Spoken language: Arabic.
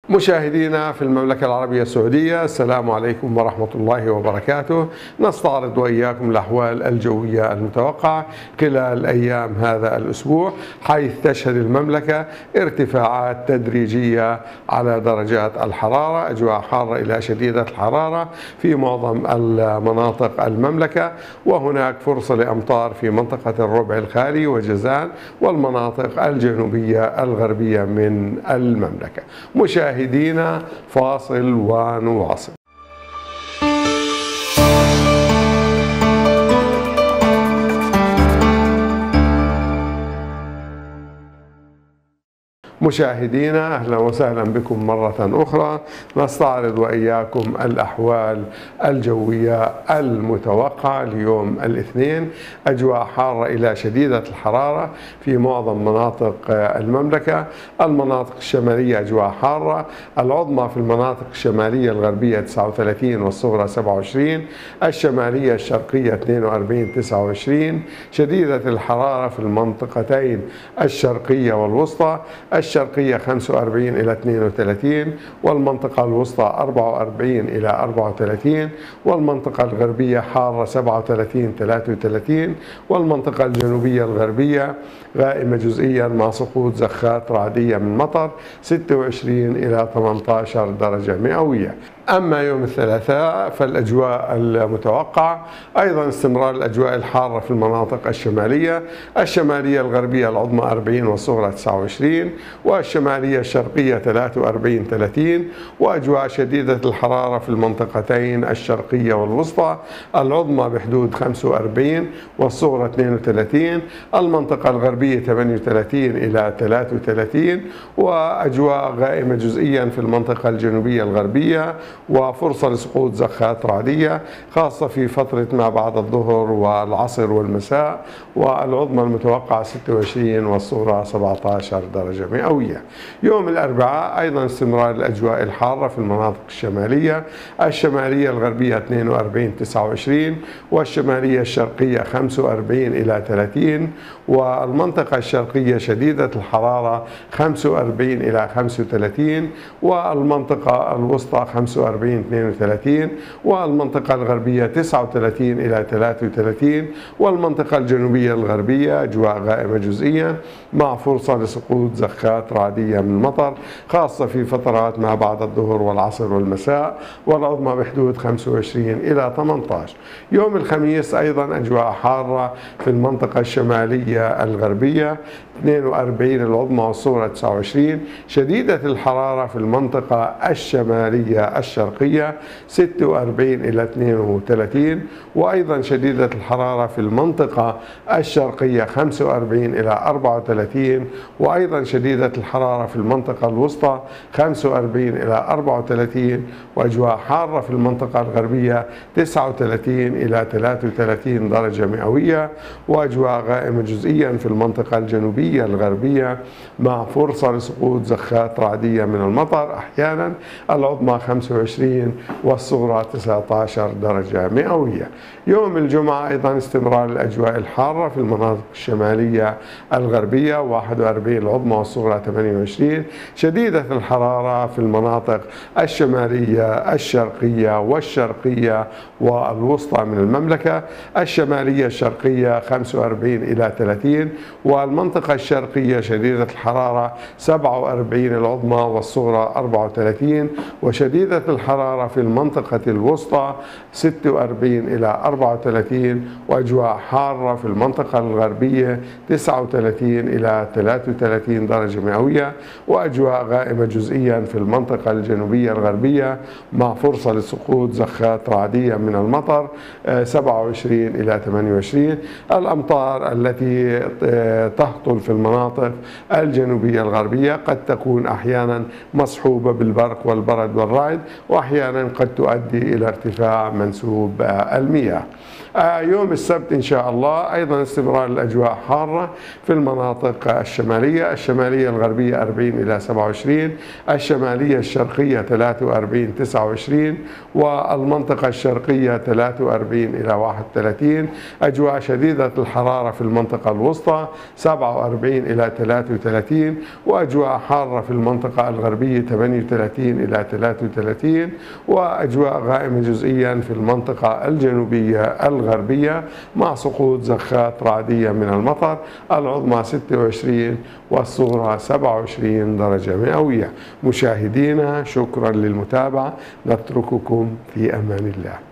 مشاهدينا في المملكة العربية السعودية، السلام عليكم ورحمة الله وبركاته. نستعرض وإياكم الأحوال الجوية المتوقعة خلال أيام هذا الأسبوع، حيث تشهد المملكة ارتفاعات تدريجية على درجات الحرارة، أجواء حارة إلى شديدة الحرارة في معظم المناطق المملكة، وهناك فرصة لأمطار في منطقة الربع الخالي وجازان والمناطق الجنوبية الغربية من المملكة. مشاهدينا فاصل ونواصل. مشاهدينا أهلا وسهلا بكم مرة أخرى. نستعرض وإياكم الأحوال الجوية المتوقعة ليوم الاثنين. أجواء حارة إلى شديدة الحرارة في معظم مناطق المملكة. المناطق الشمالية أجواء حارة، العظمى في المناطق الشمالية الغربية 39 والصغرى 27، الشمالية الشرقية 42 29. شديدة الحرارة في المنطقتين الشرقية والوسطى، الشرقية 45 إلى 32 والمنطقة الوسطى 44 إلى 34 والمنطقة الغربية حارة 37 33 والمنطقة الجنوبية الغربية غائمة جزئيا مع سقوط زخات رعدية من مطر 26 إلى 18 درجة مئوية. أما يوم الثلاثاء فالأجواء المتوقعة أيضا استمرار الأجواء الحارة في المناطق الشمالية، الشمالية الغربية العظمى 40 والصغرى 29 والشمالية الشرقية 43 30 وأجواء شديدة الحرارة في المنطقتين الشرقية والوسطى، العظمى بحدود 45 والصغرى 32، المنطقة الغربية 38 إلى 33 وأجواء غائمة جزئيا في المنطقة الجنوبية الغربية وفرصة لسقوط زخات رعدية خاصة في فترة ما بعد الظهر والعصر والمساء، والعظمى المتوقعة 26 والصغرى 17 درجة مئوية. يوم الأربعاء أيضا استمرار الأجواء الحارة في المناطق الشمالية، الشمالية الغربية 42 29 والشمالية الشرقية 45 إلى 30 والمنطقة الشرقية شديدة الحرارة 45 إلى 35 والمنطقة الوسطى 45 32 والمنطقة الغربية 39 إلى 33 والمنطقة الجنوبية الغربية أجواء غائمة جزئيا مع فرصة لسقوط زخات رعدية من المطر خاصة في فترات ما بعد الظهر والعصر والمساء، والعظمى بحدود 25 إلى 18. يوم الخميس أيضا أجواء حارة في المنطقة الشمالية الغربية 42 العظمى والصغرى 29، شديدة الحرارة في المنطقة الشمالية الشرقية 46 إلى 32 وأيضا شديدة الحرارة في المنطقة الشرقية 45 إلى 34 وأيضا شديدة الحرارة في المنطقة الوسطى 45 إلى 34 وأجواء حارة في المنطقة الغربية 39 إلى 33 درجة مئوية وأجواء غائمة جزئيا في المنطقة الجنوبية الغربية مع فرصة لسقوط زخات رعدية من المطر أحيانا، العظمى 25 والصغرى 19 درجة مئوية. يوم الجمعة أيضا استمرار الأجواء الحارة في المناطق الشمالية الغربية 41 العظمى والصغرى 28، شديدة الحرارة في المناطق الشمالية الشرقية والشرقية والوسطى من المملكة، الشمالية الشرقية 45 إلى 30 والمنطقة الشرقية شديدة الحرارة 47 العظمى والصغرى 34 وشديدة الحرارة في المنطقة الوسطى 46 إلى 34 وأجواء حارة في المنطقة الغربية 39 إلى 33 درجة مئوية وأجواء غائمة جزئيا في المنطقة الجنوبية الغربية مع فرصة لسقوط زخات رعدية من المطر 27 إلى 28. الأمطار التي تهطل في المناطق الجنوبية الغربية قد تكون أحيانا مصحوبة بالبرق والبرد والرعد وأحيانا قد تؤدي إلى ارتفاع منسوب المياه. يوم السبت إن شاء الله أيضا استمرار الأجواء حارة في المناطق الشمالية الغربية 40 إلى 27، الشمالية الشرقية 43 29، والمنطقة الشرقية 43 إلى 31. أجواء شديدة الحرارة في المنطقة الوسطى 47 إلى 33، وأجواء حارة في المنطقة الغربية 38 إلى 33، وأجواء غائمة جزئيا في المنطقة الجنوبية الغربية مع سقوط زخات رعدية من المطر، العظمى 26 والصغرى 27 درجة مئوية. مشاهدينا شكرا للمتابعة، نترككم في أمان الله.